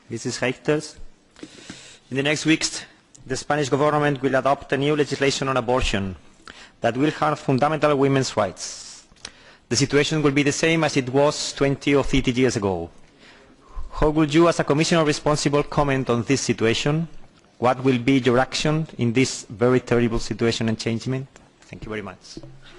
Mrs. Reichters. In the next weeks, the Spanish government will adopt a new legislation on abortion that will harm fundamental women's rights. The situation will be the same as it was 20 or 30 years ago. How would you, as a commissioner responsible, comment on this situation? What will be your action in this very terrible situation and changement? Thank you very much.